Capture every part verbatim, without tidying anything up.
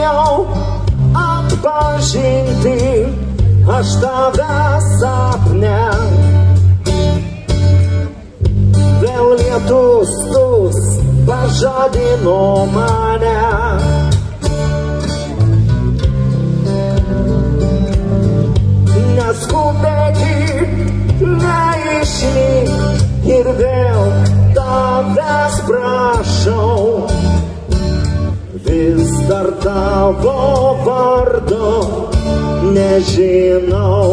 norėjau atpažinti aš tave sapne. Vėl lietus tus pažadino mane. Neskubėkit, neišnyk ir vėl tavęs prašau. Vis dar tavo vardo nežinau.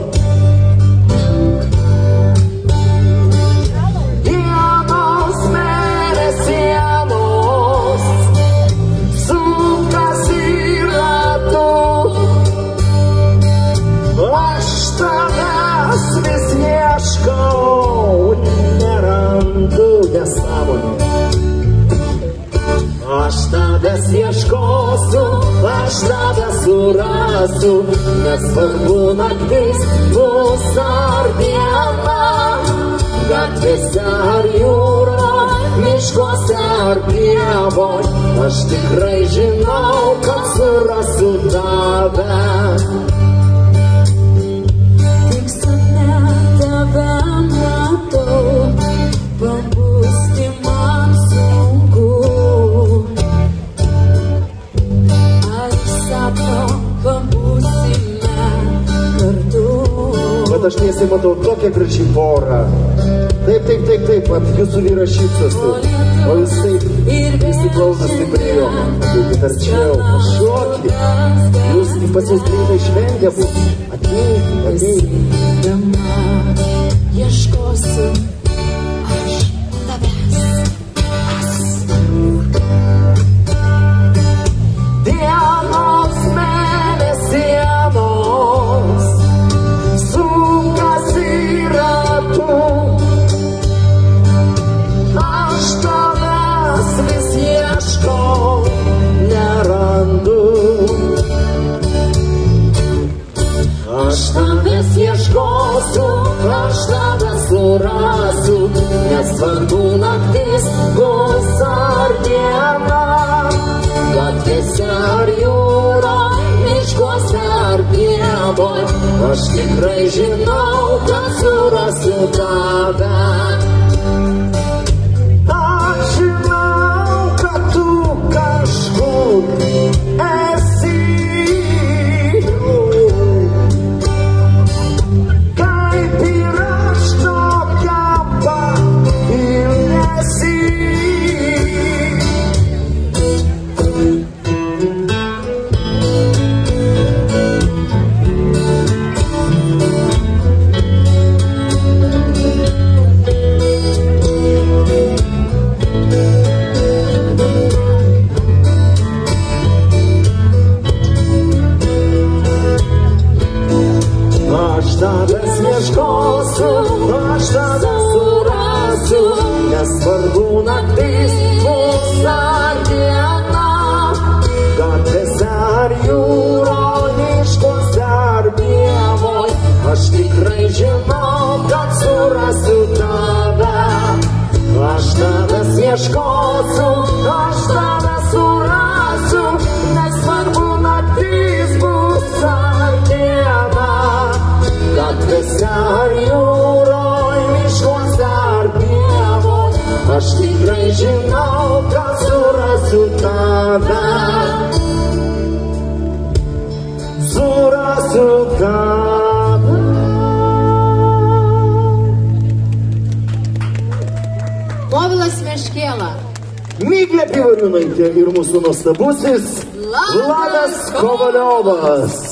Dienos mėnesienos sukasi ratu. Aš tavęs vis ieškau, nerandu nesąmonę. Aš tavęs ieškosiu, aš tavęs surasiu, nesvarbu naktis bus ar diena, gatvėse ar jūroj, miškuose ar pievoj, aš tikrai žinau, kad surasiu tave. Tik sapne tave matau, pabusti man sunku. Bet aš nesimatau tokią gražią porą. Taip, taip, taip, taip, vat jūsų vyras šypsosi. O jūs taip, visi klausos stiprėjo. Taigi arčiau, šokį. Jūs pas jūs greitai šventė bus. Ateik, ateik. Ieškosiu aš tavęs. Dienos mėnesienos sukasi ratu. Aš tavęs vis ieškau, nerandu. Aš tavęs ieškosiu, aš tavęs surasiu, nesvarbu naktis bus ar diena, gatvėse ar jūroj, miškuose ar pievoj, aš tikrai žinau, kad surasiu tave. Aš žinau, kad tu kažkur esi. Kaip ir aš tokia pat ir nesi. Aš tavęs ieškosiu, aš tavęs surasiu, nesvarbu naktis bus ar diena, gatvėse ar jūroj, miškuose ar pievoj, aš tikrai žinau, kad surasiu tave. Aš tavęs ieškosiu, aš tavęs surasiu, nesvarbu naktis bus ar diena, gatvėse ar jūroj, miškuose ar pievoj, aš tikrai žinau, kad surasiu tave. Surasiu tave. Povilas Meškėla, Miglė Pivoriūnaitė ir mūsų nuostabusis Vladas Kovaliovas.